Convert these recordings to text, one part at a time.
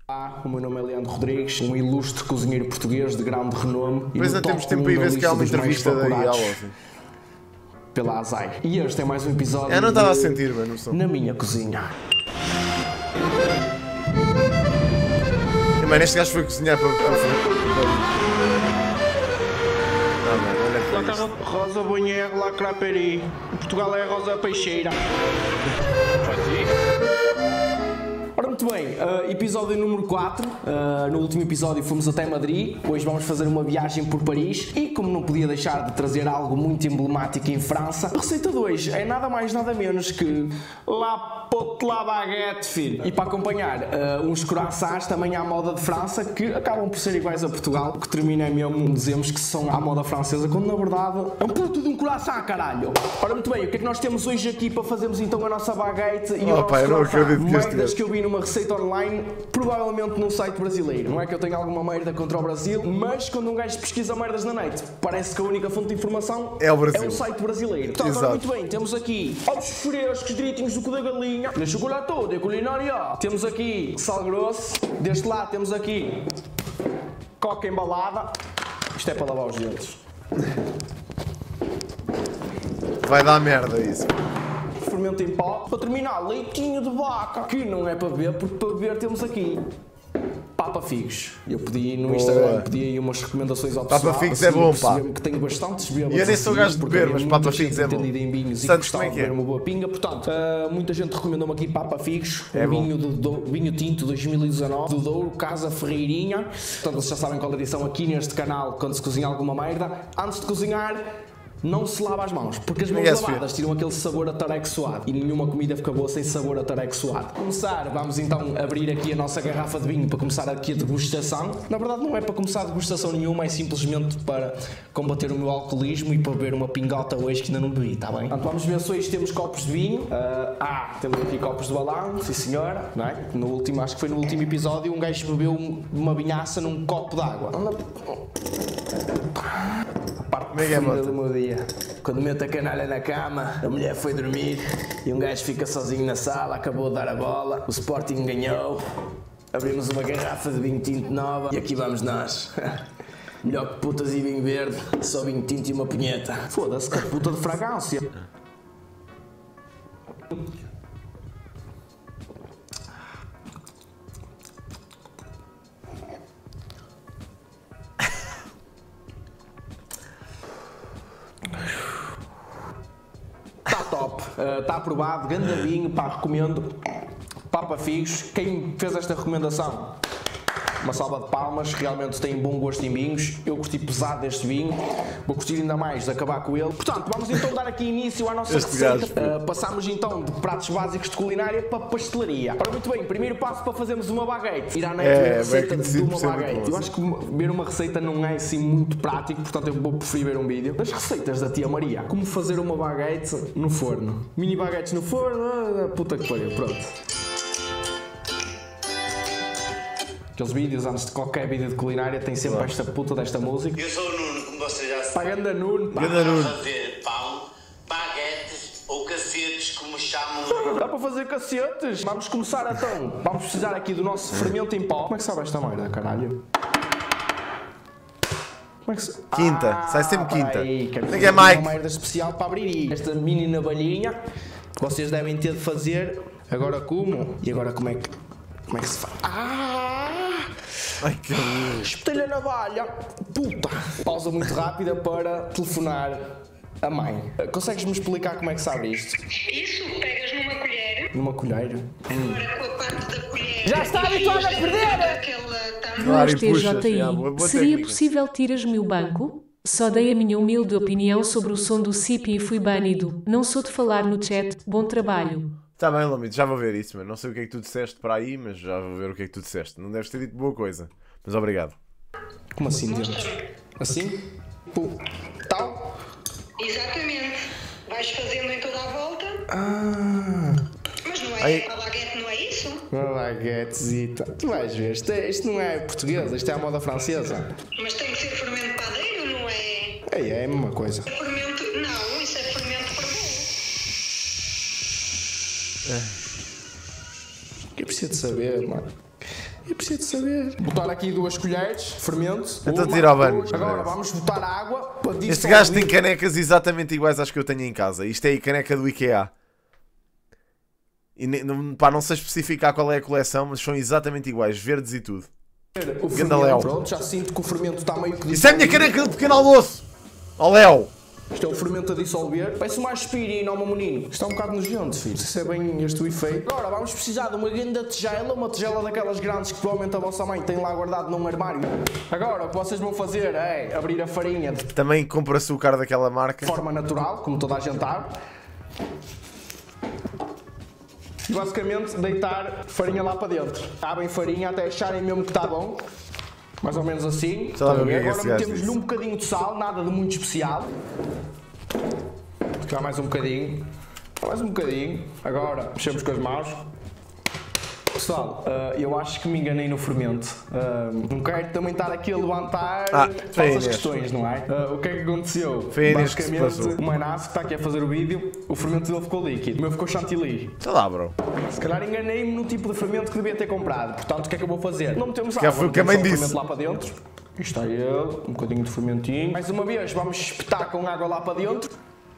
O meu nome é Leandro Rodrigues, um ilustre cozinheiro português de grande renome. Mas não temos tempo aí ver se há uma entrevista da IAL assim. Pela Azai. E este é mais um episódio. Eu não estava a sentir, mano, não sou. Na minha cozinha. Mano, este gajo foi cozinhar para. Não, mano, olha para isto. Rosa Bonheiro La Craperi. Portugal é Rosa Peixeira. Ora, muito bem, episódio número 4. No último episódio fomos até Madrid. Hoje vamos fazer uma viagem por Paris. E como não podia deixar de trazer algo muito emblemático em França, a receita de hoje é nada mais nada menos que La Pote La Baguette, filho. E para acompanhar uns croissants também à moda de França, que acabam por ser iguais a Portugal. O que termina é mesmo dizemos que são à moda francesa, quando na verdade é um puto de um croissant, caralho. Ora, muito bem, o que é que nós temos hoje aqui para fazermos então a nossa baguette e o nosso croissant? Merdas que eu vi numa receita online, provavelmente num site brasileiro. Não é que eu tenha alguma merda contra o Brasil, mas quando um gajo pesquisa merdas na net, parece que a única fonte de informação é o Brasil. É o site brasileiro. Então, agora, muito bem, temos aqui ovos frescos, direitinhos do cu da galinha, de chocolate todo, de culinária. Temos aqui sal grosso, deste lado temos aqui coca embalada. Isto é para lavar os dentes. Vai dar merda isso. Fermento em pó. Para terminar, leitinho de vaca, que não é para beber, porque para beber temos aqui Papa Figos. Eu pedi no Instagram, pedi aí umas recomendações ao pessoal. Papa Figos é bom, pá. Que tenho bastantes bêbados. E eu nem sou gajo de beber, mas Papa Figos é bom. Em vinhos e Santos, gostava de beber uma boa pinga. Portanto, muita gente recomendou-me aqui Papa Figos, é vinho tinto 2019 do Douro, Casa Ferreirinha. Portanto, vocês já sabem qual é a edição aqui neste canal, quando se cozinha alguma merda. Antes de cozinhar, não se lava as mãos, porque as mãos lavadas tiram aquele sabor a tareco suado e nenhuma comida fica boa sem sabor a tareco suado. Para começar, vamos então abrir aqui a nossa garrafa de vinho para começar aqui a degustação. Na verdade não é para começar a degustação nenhuma, é simplesmente para combater o meu alcoolismo e para beber uma pingota hoje que ainda não bebi, está bem? Portanto, vamos ver se hoje temos copos de vinho. Temos aqui copos de balão, sim senhora, não é? No último, acho que foi no último episódio, um gajo bebeu uma vinhaça num copo de água. Do meu dia. Quando meto a canalha na cama, a mulher foi dormir e um gajo fica sozinho na sala, acabou de dar a bola, o Sporting ganhou, abrimos uma garrafa de vinho tinto nova e aqui vamos nós. Melhor que putas e vinho verde, só vinho tinto e uma punheta. Foda-se, que puta de fragrância. Está aprovado, grande vinho, pá, recomendo. Papa Figos, quem fez esta recomendação? Uma salva de palmas, realmente tem bom gosto em vinhos. Eu gostei pesado deste vinho, vou curtir ainda mais de acabar com ele. Portanto, vamos então dar aqui início à nossa receita. Passamos então de pratos básicos de culinária para pastelaria. Ora, muito bem, primeiro passo para fazermos uma baguete. Ir à net ver a receita de uma baguete. Eu acho que ver uma receita não é assim muito prático, portanto eu vou preferir ver um vídeo. As receitas da tia Maria. Como fazer uma baguete no forno. Mini baguetes no forno, puta que pariu, pronto. Aqueles vídeos, antes de qualquer vídeo de culinária, tem sempre esta puta desta música. Eu sou o Nuno, como vocês já sabem. Paganda Nuno. Dá para fazer pão, baguetes ou cacetes, como chamam. Dá para fazer cacetes. Vamos começar então. Vamos precisar aqui do nosso fermento em pó. Como é que sabe esta merda, caralho? Como é que se... Quinta, sai sempre quinta. Tem que é Mike. Uma merda especial para abrir esta mini navalhinha. Vocês devem ter de fazer. Agora como? E agora como é que se faz? Ai, que espetei a navalha. Puta. Pausa muito rápida para telefonar a mãe. Consegues-me explicar como é que se abre isto? Isso, pegas numa colher. Numa colher? Agora com a parte da colher. Já está habituado a perder! Claro, TJI, seria possível tiras-me o banco? Só dei a minha humilde opinião sobre o som do CIP e fui banido. Não sou de falar no chat. Bom trabalho. Tá bem, Lomito, já vou ver isso, mano. Não sei o que é que tu disseste para aí, mas já vou ver o que é que tu disseste. Não deves ter dito boa coisa, mas obrigado. Como assim, dentro? Assim? Pô, tal? Exatamente. Vais fazendo em toda a volta. Mas não é, a baguete não é isso? Uma baguetezita. Tu vais ver, isto não é português, isto é a moda francesa. Mas tem que ser fermento padeiro, não é? É a mesma coisa. Fermento, não, isso é fermento para Eu preciso de saber, mano. Eu preciso de saber. Botar aqui 2 colheres de fermento. Então tira o banho. Agora vamos botar água para dissolver. Este gajo tem canecas exatamente iguais às que eu tenho em casa. Isto é a caneca do IKEA. E pá, não sei especificar qual é a coleção, mas são exatamente iguais, verdes e tudo. O fermento, pronto, já sinto que o fermento está meio que... Isso é a minha caneca do pequeno almoço! Ó Léo! Isto é o fermento a dissolver. Parece uma aspirina, ó meu menino. Isto está um bocado nojento, filho. Isso é bem este o efeito. Agora vamos precisar de uma grande tigela, uma tigela daquelas grandes que provavelmente a vossa mãe tem lá guardado num armário. Agora o que vocês vão fazer é abrir a farinha de Também compro açúcar daquela marca. forma natural, como toda a gente sabe. E basicamente deitar farinha lá para dentro. Abrem farinha até acharem mesmo que está bom. Mais ou menos assim. Agora metemos-lhe um bocadinho de sal, nada de muito especial. Ficar mais um bocadinho. Mais um bocadinho. Agora mexemos com as mãos. Pessoal, eu acho que me enganei no fermento. Não quero também estar aqui a levantar falsas questões, não é? O que é que aconteceu? Basicamente, o Manassi que está aqui a fazer o vídeo, o fermento dele ficou líquido, o meu ficou chantilly. Está lá, bro. Se calhar enganei-me no tipo de fermento que devia ter comprado. Portanto, o que é que eu vou fazer? Não metemos água, foi o que a mãe disse. Fermento lá para dentro. Isto está ele, um bocadinho de fermentinho. Mais uma vez, vamos espetar com água lá para dentro.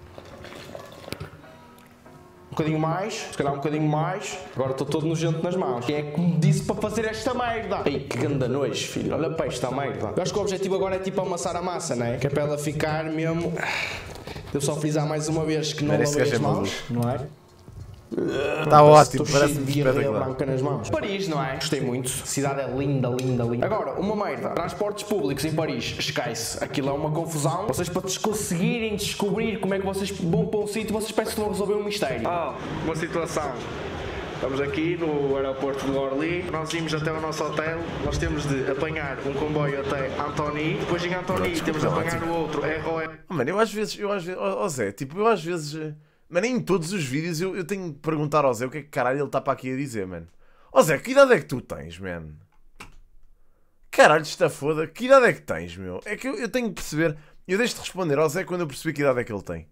Um bocadinho mais, se calhar um bocadinho mais. Agora estou todo nojento nas mãos. Quem é que me disse para fazer esta merda? Ei, que ganda nojo, filho. Olha para esta merda. Eu acho que o objetivo agora é tipo amassar a massa, não é? Que é para ela ficar mesmo... Devo só frisar mais uma vez que não lavei as mãos, não é? Está ótimo, parece-me espetacular. Branca nas mãos. Paris, não é? Gostei muito. A cidade é linda, linda, linda. Agora, uma merda. Transportes públicos em Paris. Esquece. Aquilo é uma confusão. Vocês, para conseguirem descobrir como é que vocês vão para um sítio, vocês pensam que vão resolver um mistério. Uma situação. Estamos aqui no aeroporto de Orly. Nós íamos até o nosso hotel. Nós temos de apanhar um comboio até Antony. Depois em Antony temos de apanhar o outro. Mano, eu às vezes, ó Zé, tipo, eu às vezes... Mano, em todos os vídeos eu tenho de perguntar ao Zé o que é que caralho ele está para aqui a dizer, mano. Ó Zé, que idade é que tu tens, mano? Caralho, está foda. Que idade é que tens, meu? É que eu tenho que perceber. Eu deixo de responder ao Zé quando eu perceber que idade é que ele tem.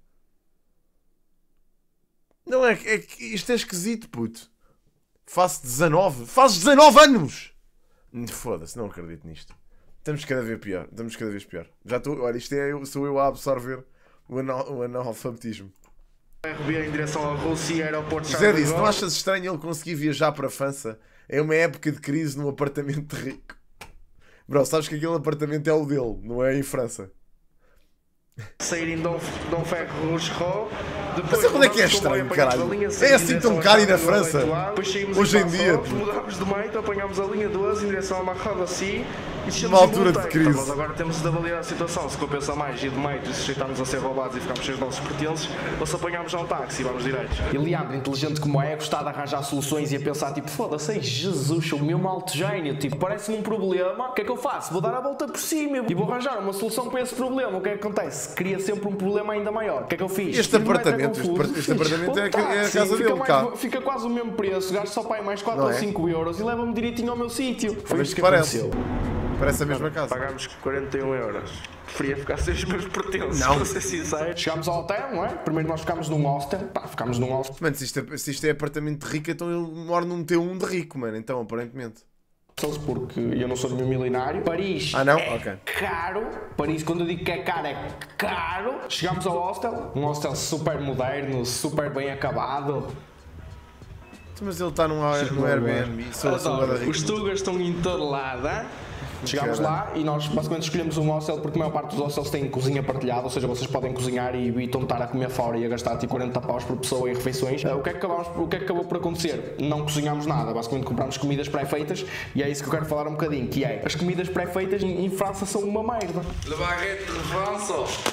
Não, é que isto é esquisito, puto. Faço 19. Fazes 19 anos! Foda-se, não acredito nisto. Estamos cada vez pior. Estamos cada vez pior. Já estou... Olha, isto sou eu a absorver o analfabetismo. Em direção à Rússia, aeroporto de José disse, não achas estranho ele conseguir viajar para a França? É uma época de crise num apartamento rico. Bro, sabes que aquele apartamento é o dele, não é em França. Sair em Dom Ferro Rochereau. Mas quando é que é estranho, caralho? É assim tão caro ir na França? Hoje em dia. Mudámos de meio, apanhámos a linha 12 em direção a Marrada-Si. Uma altura de crise. Mas agora temos de avaliar a situação. Se compensa mais ir de meio e sujeitarmos a ser roubados e ficarmos sem os nossos pertences, ou se apanhámos já um táxi e vamos direitos. E Leandro, inteligente como é, gostar de arranjar soluções e a pensar tipo, foda-se, Jesus, sou o meu alto gênio. Tipo, parece-me um problema, o que é que eu faço? Vou dar a volta por cima e vou arranjar uma solução para esse problema. O que é que acontece? Cria sempre um problema ainda maior. O que é que eu fiz? Este apartamento é a casa dele, cá. Fica quase o mesmo preço, gasto só para aí mais 4 ou 5 euros e leva-me direitinho ao meu sítio. Foi isto que aconteceu. Parece a mesma casa. Pagámos 41 euros. Preferia ficar sem os meus pertences, para ser sincero. Chegámos ao hotel, não é? Primeiro nós ficámos num hostel. Pá, ficámos num hostel. Mano, se isto é apartamento de rico, então eu moro num T1 de rico, mano. Então, aparentemente. Porque eu não sou nenhum milionário. Paris não? É caro. Paris, quando eu digo que é caro. Chegámos ao hostel. Um hostel super moderno, super bem acabado. Mas ele está no Airbnb. Os tugas estão em todo lado, hein? Chegámos lá e nós basicamente escolhemos um hostel porque a maior parte dos hostels tem cozinha partilhada, ou seja, vocês podem cozinhar e evitam estar a comer fora e a gastar tipo 40 paus por pessoa em refeições. O que é que acabou por acontecer? Não cozinhámos nada, basicamente comprámos comidas pré-feitas e é isso que eu quero falar um bocadinho, que é, as comidas pré-feitas em França são uma merda. Le baguette de França.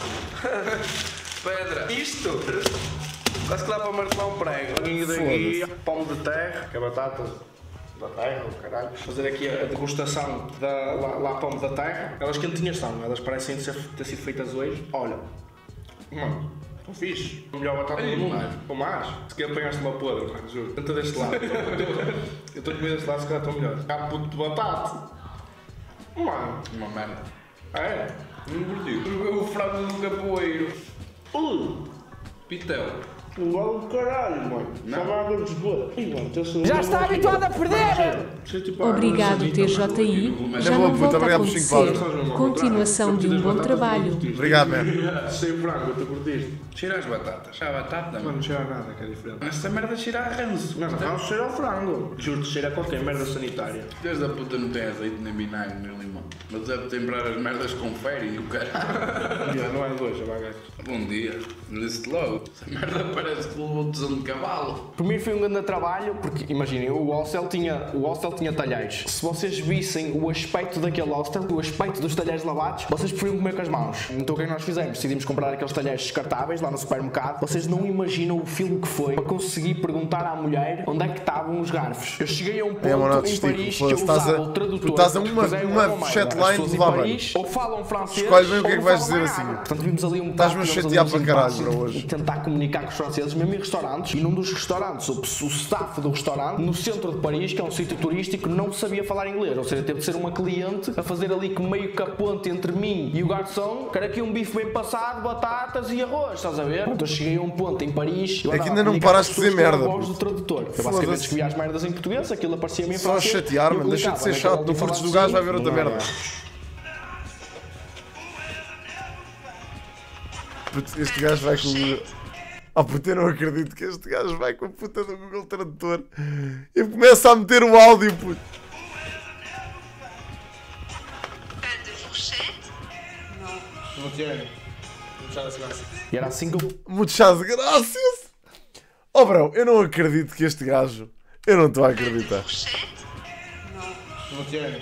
Pedra. Isto? Quase que dá para martelar um prego. Alguém daqui, pão de terra, que é batata da terra, o caralho. Fazer aqui a degustação da La Pomme da Terra. Elas quentinhas são, elas parecem ter sido feitas hoje. Olha, mano, estão fixe. A melhor batata do mundo. Ou mais? Se quer apanhaste uma podre, mano, juro. Tenta deste lado. Eu estou a comer deste lado, se calhar estão melhor. Há puto de batata. Mano. Uma merda. É? O frango do capoeiro. Pitel. Igual do caralho, mano. Só uma água de esgoto. Já está habituado a perder! Obrigado, TJI. Já não volta a acontecer. Continuação de um bom trabalho. Obrigado, man. Sem frango, tu curtiste? Cheira as batatas. Cheira a batata? Mas não cheira a nada, que é diferente. Esta merda cheira a ranço. Não, ranço cheira ao frango. Juro-te, cheira a qualquer merda sanitária. Filhas da puta não tem azeite, nem vinagre, nem limão. Mas deve temperar as merdas com ferro e o cara. Não é dois, a baguete. Bom dia. Disse-te logo. Essa merda parece que levou tesão de cavalo. Para mim foi um grande trabalho, porque imaginem, o hostel tinha talheres. Se vocês vissem o aspecto daquele hostel, o aspecto dos talheres lavados, vocês preferiam comer com as mãos. Então o que é que nós fizemos? Decidimos comprar aqueles talheres descartáveis lá no supermercado. Vocês não imaginam o filme que foi para conseguir perguntar à mulher onde é que estavam os garfos. Eu cheguei a um ponto em Paris que eu usava o tradutor. Tu estás a uma chatline de lá Paris, ou falam francês, escolhe bem o que é que vais dizer ou assim. Portanto, vimos ali um Estás-me a chatear para caralho, bro, hoje. E tentar comunicar com os franceses, mesmo em restaurantes. E num dos restaurantes, o staff do restaurante, no centro de Paris, que é um sítio turístico, não sabia falar inglês. Ou seja, teve de ser uma cliente a fazer ali meio que a ponte entre mim e o garçom. Quero aqui um bife bem passado, batatas e arroz, estás a ver? Então eu cheguei a um ponto em Paris. É que ainda não paraste de dizer merda. A voz do tradutor. Eu basicamente escrevia as merdas em português, aquilo aparecia-me em francês. Só chatear, mano, deixa de ser chato. Tu furtes do gajo, vai ver outra merda. Este gajo vai com... Oh puta, eu não acredito que este gajo vai com a puta do Google Tradutor e começa a meter o áudio, puto. Não tinha. E era assim que eu... Muchas graças. Oh bro, eu não acredito que este gajo... Eu não estou a acreditar. Não tinha.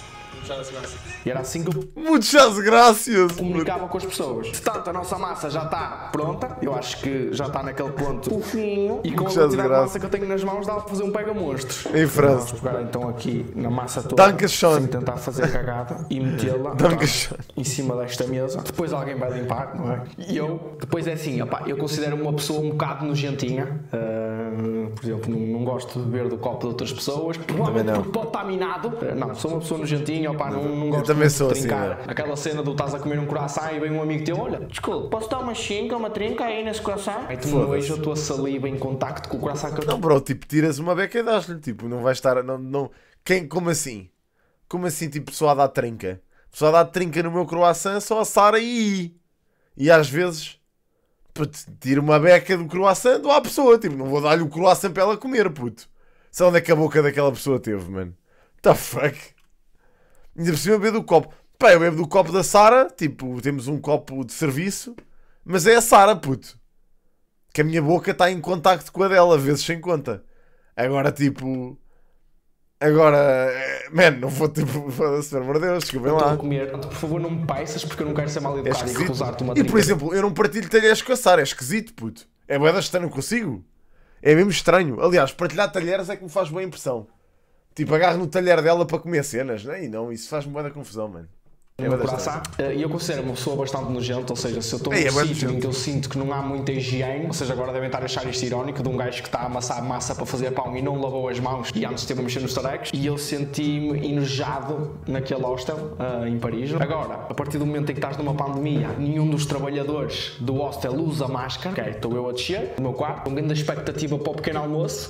E era assim que eu Muchas graças. comunicava com as pessoas. Portanto, a nossa massa já está pronta. Eu acho que já está naquele ponto fofinho. E com a quantidade de massa que eu tenho nas mãos, dá para fazer um pega-monstros. Em França. Vamos pegar então aqui na massa toda. Dankeschön. Sem tentar fazer cagada e metê-la em cima desta mesa. Depois alguém vai limpar, não é? E eu, depois é assim, opá, eu considero uma pessoa um bocado nojentinha. Por exemplo, não gosto de beber do copo de outras pessoas. Provavelmente porque pode estar minado. Não, sou uma pessoa nojentinha, opá, não gosto também de sou trincar. assim, Aquela cena do estás a comer um croissant e vem um amigo teu, olha, desculpa, posso dar uma chinca, uma trinca aí nesse croissant? Aí tu não vejo a tua saliva em contacto com o croissant que eu... Não, bro, tipo, tiras uma beca e dás-lhe, tipo, não vai estar, não, quem, como assim? Como assim, tipo, só a dar trinca? Só a dar trinca no meu croissant, só a Sara e às vezes, puto, tiro uma beca do croissant, dou à pessoa, tipo, não vou dar-lhe o croissant para ela comer, puto. Sabe onde é que a boca daquela pessoa teve, mano? The fuck? Ainda por cima eu bebo do copo. Pá, eu bebo do copo da Sara, tipo, temos um copo de serviço, mas é a Sara, puto. Que a minha boca está em contacto com a dela, vezes sem conta. Agora, tipo... Agora... Man, não vou, tipo... Foda-se, pelo amor de Deus, desculpem lá. Estou a comer, por favor não me peças porque eu não quero ser mal educado e recusar-te uma E, trinca. por exemplo, eu não partilho talheres com a Sara, é esquisito, puto. É bué da estranho, não consigo. É mesmo estranho. Aliás, partilhar talheres é que me faz boa impressão. Tipo, agarro no talher dela para comer cenas, né? E não, isso faz-me bué da confusão, mano. E eu considero uma pessoa bastante nojenta, ou seja, se eu estou num sítio em que eu sinto que não há muita higiene, ou seja, agora devem estar a achar isto irónico de um gajo que está a amassar massa para fazer pão e não lavou as mãos e antes esteve a mexer nos tarecos, e eu senti-me enojado naquele hostel em Paris. Agora, a partir do momento em que estás numa pandemia, nenhum dos trabalhadores do hostel usa máscara, ok, estou eu a descer no meu quarto, com grande expectativa para o pequeno almoço.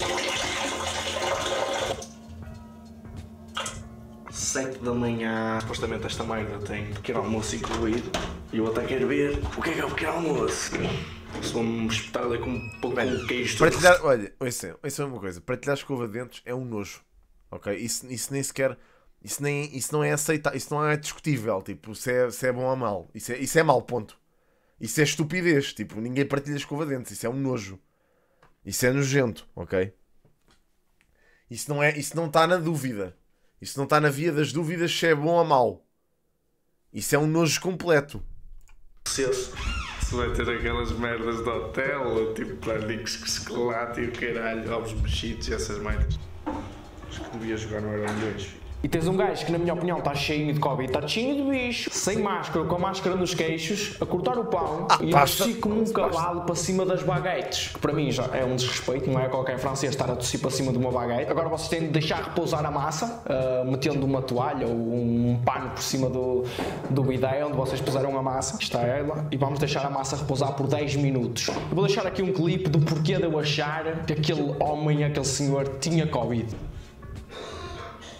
7 da manhã, supostamente esta merda tem pequeno almoço incluído e eu até quero ver o que é o pequeno almoço. Se vão-me espetar ali com um pouco de queijo. Partilhar, olha, isso é uma coisa, partilhar escova de dentes é um nojo, ok? Isso nem sequer, isso não é aceitável, isso não é discutível, tipo, se é bom ou mal, isso é mau, ponto. Isso é estupidez, tipo, ninguém partilha escova de dentes, isso é um nojo. Isso é nojento, ok? Isso não está na dúvida. Isso não está na via das dúvidas se é bom ou mau. Isso é um nojo completo. Se vai ter aquelas merdas de hotel, tipo planicos que chocolate e o caralho, ovos mexidos e essas merdas. Acho que devia jogar no Eram 2. E tens um gajo que, na minha opinião, está cheio de Covid, está cheio de bicho, sem máscara, com a máscara nos queixos, a cortar o pão e a tossir como um cavalo para cima das baguetes. Que para mim já é um desrespeito, não é qualquer francês estar a tossir para cima de uma baguete. Agora vocês têm de deixar repousar a massa, metendo uma toalha ou um pano por cima do bidé onde vocês puseram a massa. Está ela. E vamos deixar a massa repousar por 10 minutos. Eu vou deixar aqui um clipe do porquê de eu achar que aquele homem, aquele senhor, tinha Covid.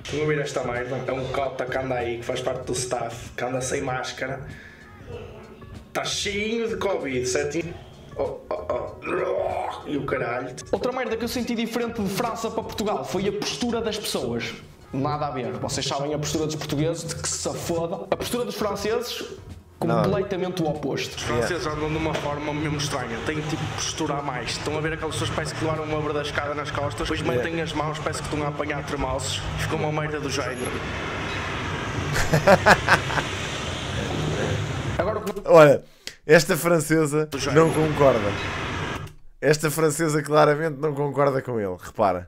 Estão a ver esta merda? É um cota que anda aí, que faz parte do staff, que anda sem máscara. Está cheio de Covid, certinho? E o caralho. Outra merda que eu senti diferente de França para Portugal foi a postura das pessoas. Nada a ver. Vocês sabem a postura dos portugueses de que se foda. A postura dos franceses, completamente o oposto. Os franceses andam de uma forma mesmo estranha. Têm tipo postura a mais. Estão a ver aquelas pessoas que parece que levaram uma obra da escada nas costas, depois metem as mãos, parece que estão a apanhar tremoços. Ficam uma merda do género. Agora, Olha, esta francesa não concorda. Esta francesa claramente não concorda com ele. Repara.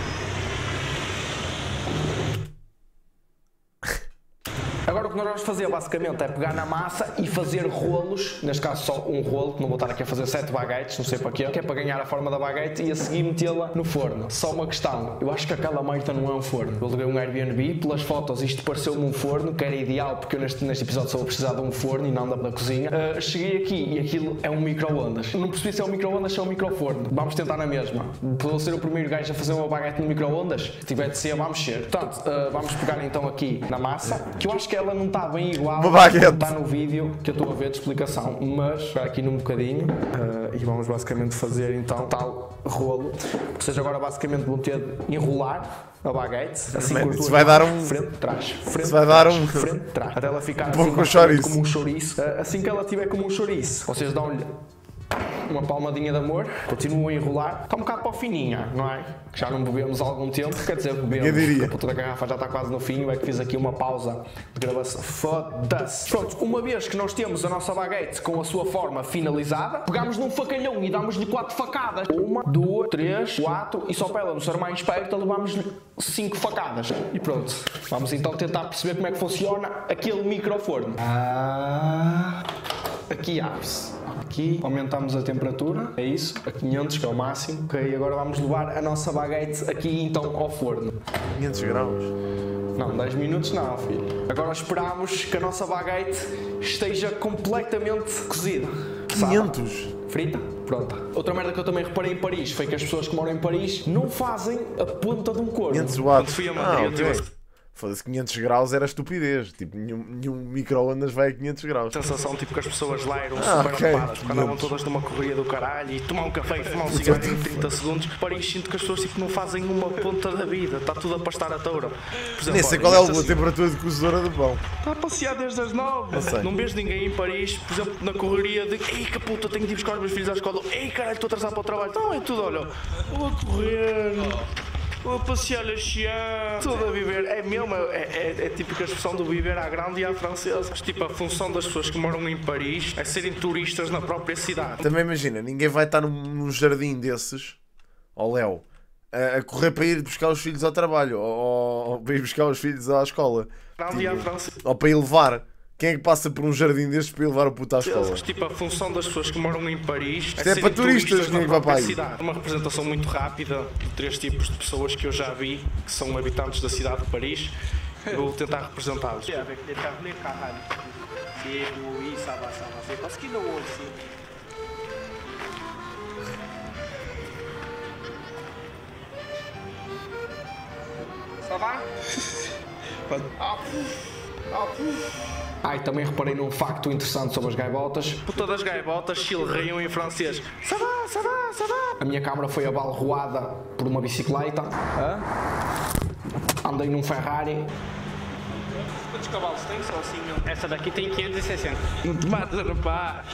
Agora o que nós vamos fazer basicamente é pegar na massa e fazer rolos, neste caso só um rolo, que não vou estar aqui a fazer 7 baguetes, não sei para quê, que é para ganhar a forma da baguete e a seguir metê-la no forno. Só uma questão, eu acho que aquela merda não é um forno. Eu aluguei um Airbnb, pelas fotos isto pareceu-me um forno, que era ideal porque eu neste episódio só vou precisar de um forno e não da cozinha. Cheguei aqui e aquilo é um micro-ondas. Não percebi se é um micro-ondas ou se é um microforno. Vamos tentar na mesma. Vou ser o primeiro gajo a fazer uma baguete no micro-ondas. Se tiver de ser, vamos ser. Portanto, vamos pegar então aqui na massa, que eu acho que ela não está bem igual ao que está no vídeo que eu estou a ver de explicação, mas pegar aqui num bocadinho e vamos basicamente fazer então tal rolo. Vocês agora basicamente vão ter de enrolar a baguete, assim se vai dar um frente, trás, frente, se vai dar um frente, trás, até ela ficar um assim, como um chouriço. Assim que ela tiver como um chouriço, vocês dão-lhe uma palmadinha de amor, continuam a enrolar, está um bocado para o fininha, não é? Já não bebemos há algum tempo, quer dizer, bebemos, a puta da garrafa já está quase no fim, é que fiz aqui uma pausa de gravação. Foda-se. Pronto, uma vez que nós temos a nossa baguete com a sua forma finalizada, pegamos num facalhão e damos-lhe 4 facadas. 1, 2, 3, 4 e só para ela não ser mais esperta, levamos-lhe 5 facadas. E pronto, vamos então tentar perceber como é que funciona aquele microforno. Aqui abre-se. Aqui aumentamos a temperatura, é isso, a 500 que é o máximo. Ok, agora vamos levar a nossa baguete aqui então ao forno. 500 graus? Não, 10 minutos não, filho. Agora esperamos que a nossa baguete esteja completamente cozida. 500? Frita? Pronta. Outra merda que eu também reparei em Paris foi que as pessoas que moram em Paris não fazem a ponta de um corno. 500 watts. Fui a Madrid, Foda-se, 500 graus era estupidez. Tipo, nenhum micro-ondas vai a 500 graus. Sensação tipo que as pessoas lá eram super ocupadas, porque andavam todas numa correria do caralho e tomar um café e fumar um cigarro em 30 segundos. Paris sinto que as pessoas tipo, não fazem uma ponta da vida, está tudo a pastar a toura. Nem sei qual é a temperatura de cozedora do pão. Está a passear desde as 9. Não vejo ninguém em Paris, por exemplo, na correria de ei que puta, tenho de ir buscar os meus filhos à escola. Ei caralho, estou atrasado para o trabalho. Não, é tudo, olha, vou a correr. Vou passear a chiar, tudo a viver, é mesmo, é típica expressão do viver à grande e à francesa. Tipo, a função das pessoas que moram em Paris é serem turistas na própria cidade. Também imagina, ninguém vai estar num jardim desses, ó Léo, a correr para ir buscar os filhos ao trabalho, ou para ir buscar os filhos à escola. Grande e à francesa. Ou para ir levar. Quem é que passa por um jardim destes para ir levar o puto à escola? Tipo, a função das pessoas que moram em Paris é para turistas, na própria cidade. Uma representação muito rápida de 3 tipos de pessoas que eu já vi, que são habitantes da cidade de Paris. Vou tentar representá-los. E também reparei num facto interessante sobre as gaivotas. Puta das gaivotas chilreiam em francês. Ça va, ça va, ça va. A minha câmara foi abalroada por uma bicicleta. Andei num Ferrari. Quantos cavalos tem? Só assim mesmo. Essa daqui tem 560. Não te matas, rapaz.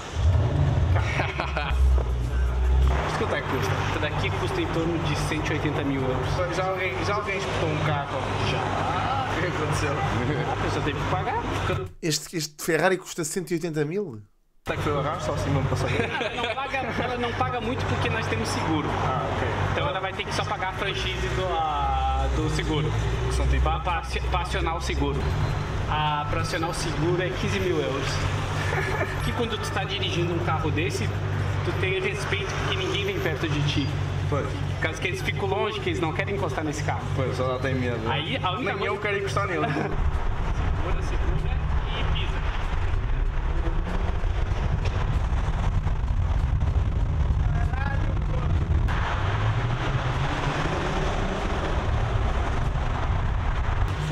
Quanto é que custa? Essa daqui custa em torno de 180 mil euros. Já alguém espetou um carro? Já. O que aconteceu? A pessoa teve que pagar. Este Ferrari custa 180 mil? Até que foi o arrasto, só assim mesmo para saber. Ela não paga muito porque nós temos seguro. Ok. Então ela vai ter que só pagar a franchise do seguro. Para acionar o seguro. Para acionar o seguro é 15 mil euros. Que quando tu está dirigindo um carro desse, tu tem respeito porque ninguém vem perto de ti. Pois. Caso que eles ficam longe, que eles não querem encostar nesse carro. Pois, só ela tem medo. Aí a única Nem eu quero encostar nele. segura e pisa.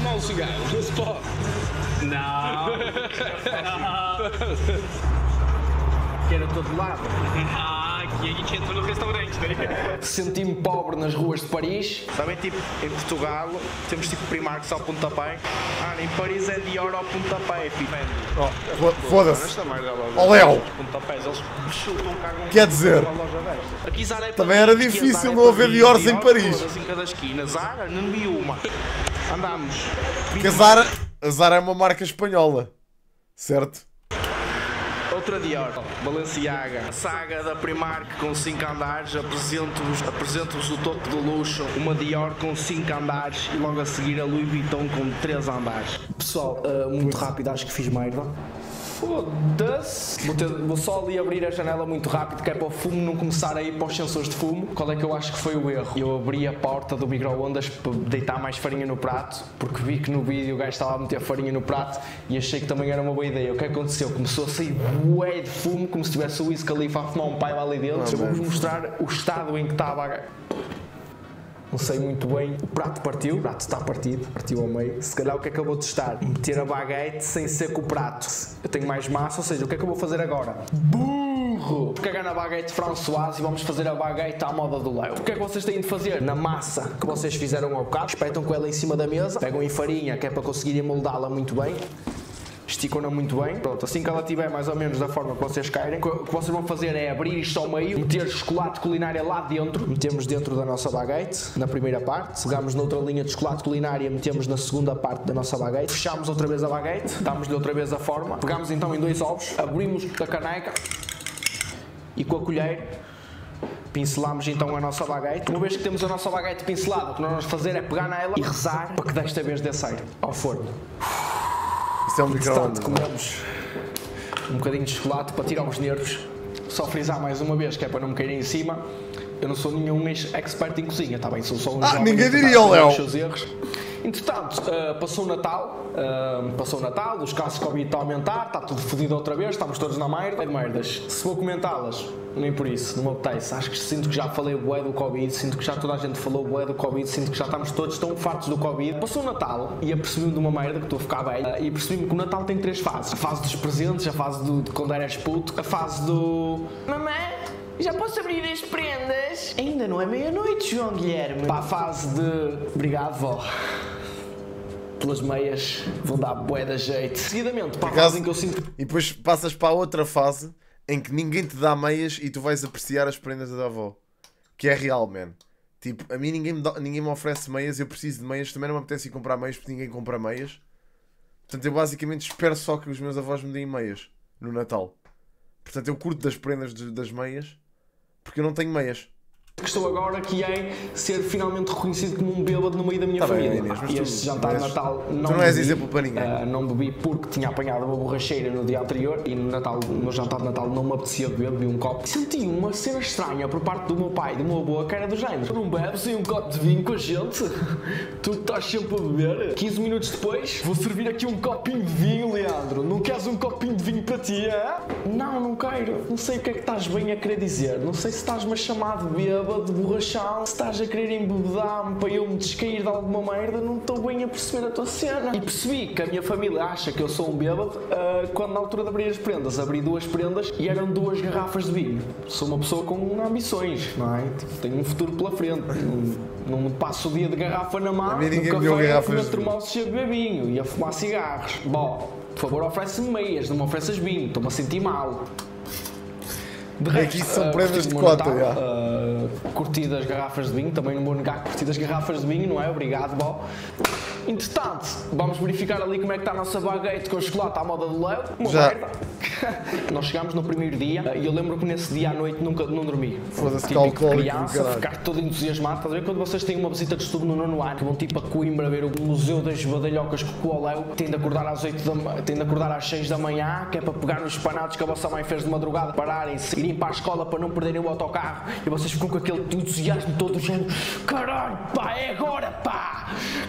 fumar um cigarro, não se pode. Não. Que era todo lado. Aqui a gente entra no restaurante, né? Senti-me pobre nas ruas de Paris. Sabem, tipo, em Portugal temos tipo Primark ao pontapé. Em Paris é Dior ao pontapé, filho. Foda-se. Ó Léo! Pontapés, eles chutam, cagam. Quer dizer, Aqui Zara é também era difícil não haver Diors em Paris. Em cada esquina, Zara, não vi uma. Andámos. Porque a Zara é uma marca espanhola, certo? Outra Dior, Balenciaga, a saga da Primark com 5 andares, apresento-vos o topo do luxo, uma Dior com 5 andares e logo a seguir a Louis Vuitton com 3 andares. Pessoal, muito rápido, acho que fiz merda. Foda-se! Vou só ali abrir a janela muito rápido, que é para o fumo não começar a ir para os sensores de fumo. Qual é que eu acho que foi o erro? Eu abri a porta do micro-ondas para deitar mais farinha no prato, porque vi que no vídeo o gajo estava a meter farinha no prato e achei que também era uma boa ideia. O que aconteceu? Começou a sair bué de fumo, como se tivesse o Wiz Khalifa a fumar um pai lá ali dentro. Eu vou-vos mostrar o estado em que estava a... Não sei muito bem, o prato partiu, o prato está partido, partiu ao meio. Se calhar o que é que eu vou testar? Meter a baguete sem ser com o prato. Eu tenho mais massa, ou seja, o que é que eu vou fazer agora? Burro! Cagar na baguete Françoise e vamos fazer a baguete à moda do Léo. O que é que vocês têm de fazer? Na massa que vocês fizeram ao bocado, espetam com ela em cima da mesa, pegam em farinha, que é para conseguirem moldá-la muito bem. Esticam-na muito bem. Pronto, assim que ela estiver mais ou menos da forma que vocês querem, o que vocês vão fazer é abrir isto ao meio, meter chocolate culinária lá dentro, metemos dentro da nossa baguete, na primeira parte, pegamos na outra linha de chocolate culinária, metemos na segunda parte da nossa baguete, fechamos outra vez a baguete, damos-lhe outra vez a forma, pegamos então em 2 ovos, abrimos a caneca e com a colher pincelamos então a nossa baguete. Uma vez que temos a nossa baguete pincelada, o que nós vamos fazer é pegar nela e rezar para que desta vez dê certo ao forno. Isso é um micro-ondas. Comemos um bocadinho de chocolate para tirar os nervos. Só frisar mais uma vez, que é para não me cair em cima. Eu não sou nenhum expert em cozinha, está bem? Sou só um jovem ninguém diria, Léo. Os seus erros. Entretanto, passou o Natal, os casos de Covid estão a aumentar, está tudo fodido outra vez, estamos todos na merda. É de merdas. Se vou comentá-las, nem por isso, não me apetece. Acho que sinto que já falei bué do Covid, sinto que já toda a gente falou bué do Covid, sinto que já estamos todos tão fartos do Covid. Passou o Natal e apercebi-me de uma merda, que estou a ficar velho, e apercebi-me que o Natal tem 3 fases. A fase dos presentes, a fase de quando eras puto, a fase do... Mamãe, já posso abrir as prendas? Ainda não é meia-noite, João Guilherme. Para a fase de... Obrigado, vó. Pelas meias vão dar bué da jeito. Seguidamente, para a fase em que eu sinto... E depois passas para a outra fase em que ninguém te dá meias e tu vais apreciar as prendas da avó. Que é real, man. Tipo, a mim ninguém me oferece meias, eu preciso de meias, também não me apetece ir comprar meias porque ninguém compra meias. Portanto, eu basicamente espero só que os meus avós me deem meias no Natal. Portanto, eu curto das prendas das meias porque eu não tenho meias. Que estou agora, que é ser finalmente reconhecido como um bêbado no meio da minha família. Inês, e este jantar de Natal não és exemplo para ninguém. Não bebi porque tinha apanhado uma borracheira no dia anterior e no jantar de Natal não me apetecia beber, bebi um copo. Senti uma cena estranha por parte do meu pai e do meu avô, que era do género: tu não bebes um copo de vinho com a gente? Tu estás sempre a beber? 15 minutos depois, vou servir aqui um copinho de vinho, Leandro. Não queres um copinho de vinho para ti, é? Não, não quero. Não sei o que é que estás bem a querer dizer. Não sei se estás-me a chamar de bêbado, de borrachão, se estás a querer embebedar-me para eu me descair de alguma merda, não estou bem a perceber a tua cena. E percebi que a minha família acha que eu sou um bêbado quando na altura de abrir as prendas, abri 2 prendas e eram 2 garrafas de vinho. Sou uma pessoa com ambições, não é? Tenho um futuro pela frente. Não passo o dia de garrafa na mão, no café, a comer termossos e a beber vinho e a fumar cigarros. Bom, por favor, oferece-me meias, não me ofereças vinho, estou-me a sentir mal. De resto, aqui são prendas de cota, curti das garrafas de vinho, também não vou negar que curti das garrafas de vinho, não é? Obrigado, bom. Entretanto, vamos verificar ali como é que está a nossa baguete com chocolate à moda do Léo. Uma merda. Nós chegámos no primeiro dia e eu lembro que nesse dia à noite não dormi. Foda-se, típico de criança, ficar todo entusiasmado. Estás a ver quando vocês têm uma visita de estudo no 9º ano, que vão tipo a Coimbra ver o Museu das Badalhocas com o Léo, tem de acordar às 6 da manhã, que é para pegar nos panados que a vossa mãe fez de madrugada, pararem-se, irem para a escola para não perderem o autocarro, e vocês ficam com aquele entusiasmo todo do género: caralho, pá, é agora, pá!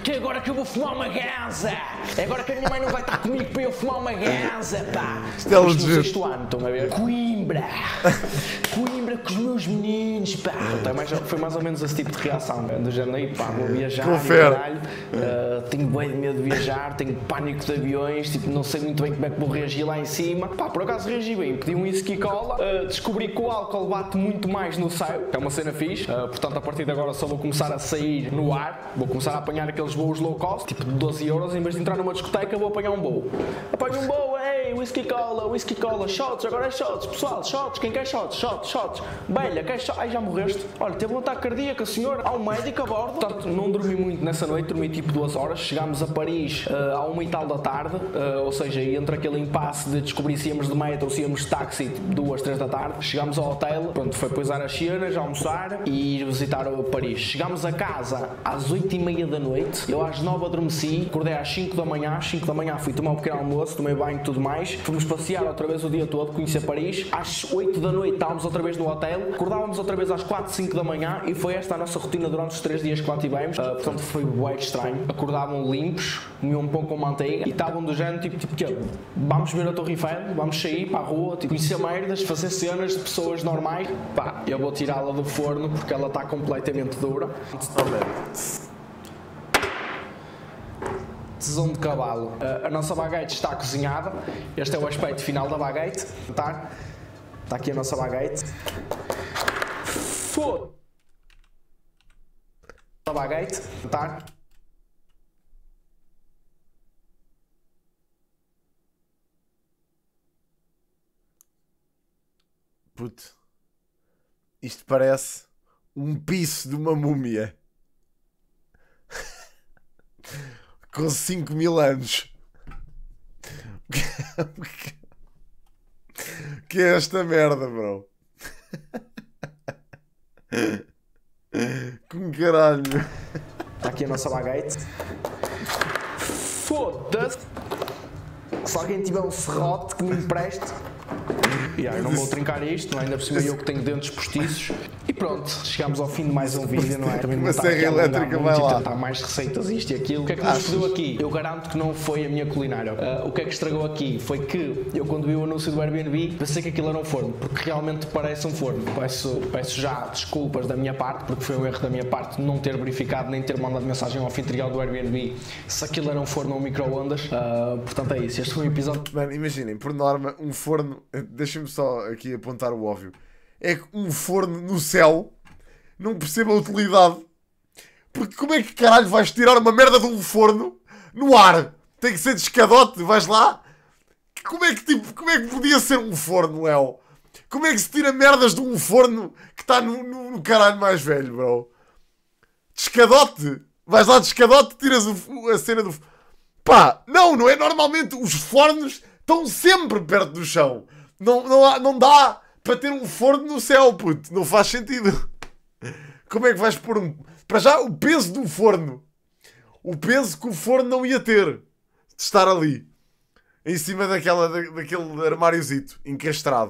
que é agora que eu vou fumar uma ganza. É agora que a minha mãe não vai estar comigo para eu fumar uma ganza, pá. Isto é legítimo. No sexto ano, estão a ver? Coimbra com os meus meninos, pá. Então, foi mais ou menos esse tipo de reação, do género, pá, vou viajar, caralho, tenho bem de medo de viajar, tenho pânico de aviões, tipo, não sei muito bem como é que vou reagir lá em cima. Pá, por acaso reagi bem, pedi um whisky cola, descobri que o álcool bate muito mais no seio, que é uma cena fixe, portanto a partir de agora só vou começar a sair no ar, vou começar a apanhar aqueles voos low cost, tipo de 12 euros, em vez de entrar numa discoteca vou apanhar um voo. Apanho um voo, ei, whisky cola, shots, agora é shots, pessoal, shots, quem quer shots, shots, belha, quer shots, ai já morreste, olha, teve um ataque cardíaco, senhor, há um médico a bordo. Portanto, não dormi muito nessa noite, dormi tipo 2 horas, chegámos a Paris à 1h da tarde, ou seja, entre aquele impasse de descobrir se íamos de metro ou se íamos de táxi, tipo 2, 3 da tarde, chegámos ao hotel, pronto, foi pousar as cenas, almoçar e ir visitar Paris. Chegámos a casa às 8h30 da noite, eu às 9 adormeci, acordei às 5 da manhã, fui tomar um pequeno almoço, tomei banho e tudo mais, fomos passear outra vez o dia todo, conhecer Paris, às 8 da noite estávamos outra vez no hotel, acordávamos outra vez às 4, 5 da manhã e foi esta a nossa rotina durante os 3 dias que lá tivemos, portanto foi bem estranho, acordavam limpos, comiam um pão com manteiga e estavam do género tipo que vamos ver a Torre Eiffel, vamos sair para a rua, tipo, conhecer merdas, fazer cenas de pessoas normais, pá, eu vou tirá-la do forno porque ela está completamente dura. Tesão de cavalo. A nossa baguete está cozinhada. Este é o aspecto final da baguete. Está aqui a nossa baguete. Foda. A baguete. Tá. Puto. Isto parece um piso de uma múmia. Com 5.000 anos. Que é esta merda, bro? Com caralho. Está aqui a nossa baguete. Foda-se. Se alguém tiver um serrote que me empreste. Eu não vou trincar isto, não é? Ainda por cima eu que tenho dentes postiços. E pronto, chegamos ao fim de mais um vídeo, não é? Também não está aqui a elétrica vai lá. Tentar mais receitas, isto e aquilo. O que é que nos fodeu aqui? Eu garanto que não foi a minha culinária. O que é que estragou aqui foi que eu, quando vi o anúncio do Airbnb, pensei que aquilo era um forno, porque realmente parece um forno. Peço já desculpas da minha parte, porque foi um erro da minha parte não ter verificado nem ter mandado mensagem ao anfitrião do Airbnb se aquilo era um forno ou micro-ondas. Portanto é isso, este foi um episódio... Mano, imaginem, por norma, um forno... Deixem-me só aqui apontar o óbvio. É que um forno no céu não perceba a utilidade. Porque como é que caralho vais tirar uma merda de um forno no ar? Tem que ser de escadote, vais lá? Como é que podia ser um forno, Léo? Como é que se tira merdas de um forno que está no caralho mais velho, bro? De escadote? Vais lá de escadote e tiras a cena do... Pá, não é normalmente. Os fornos estão sempre perto do chão. Não dá para ter um forno no céu, puto. Não faz sentido. Como é que vais pôr um... Para já, o peso do forno. O peso que o forno não ia ter. De estar ali. Em cima daquele armáriozito. Encastrado.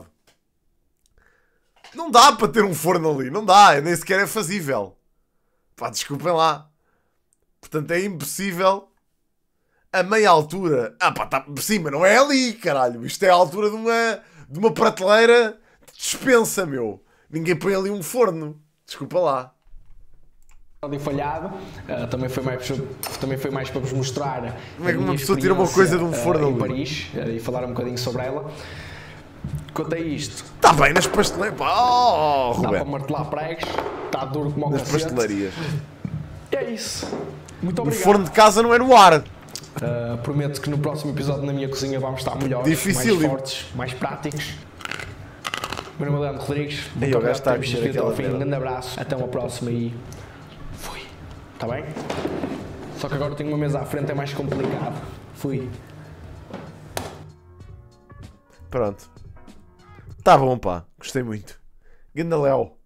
Não dá para ter um forno ali. Não dá. Nem sequer é fazível. Pá, desculpem lá. Portanto, é impossível... A meia altura... Ah pá, tá por cima. Não é ali, caralho. Isto é a altura de uma prateleira de despensa, meu. Ninguém põe ali um forno. Desculpa lá. Falhado. Também foi mais para vos mostrar como é que uma pessoa tira uma coisa de um forno em Paris e falar um bocadinho sobre ela. Quanto a isto, está bem nas pastelarias. Dá para martelar pregos. Está duro como o nas pastelarias. É isso. Muito obrigado. O forno de casa não é no ar. Prometo que no próximo episódio na minha cozinha vamos estar melhores, mais fortes, mais práticos. Meu nome é Leandro Rodrigues. Muito obrigado por termos assistido até ao fim. Um grande abraço. Até uma próxima e... Fui. Está bem? Só que agora tenho uma mesa à frente, é mais complicado. Fui. Pronto. Tá bom, pá. Gostei muito. Ganda Léo.